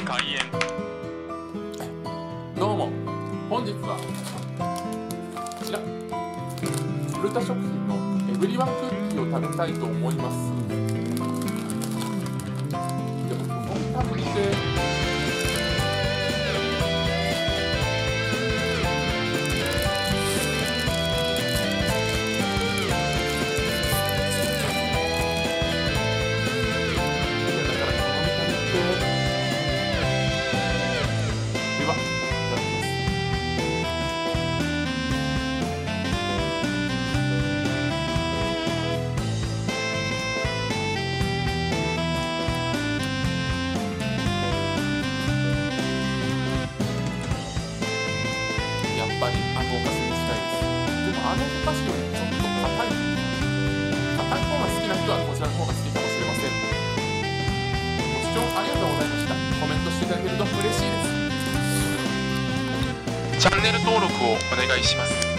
開演。 どうも、本日はこちら古田食品のエブリワンクッキーを食べたいと思います。でもこの見た目ってやっぱりあのお菓子にしたいです。でもあのお菓子よりちょっと硬い方が好きな人はこちらの方が好きかもしれません。ご視聴ありがとうございました。コメントしていただけると嬉しいです。 チャンネル登録をお願いします。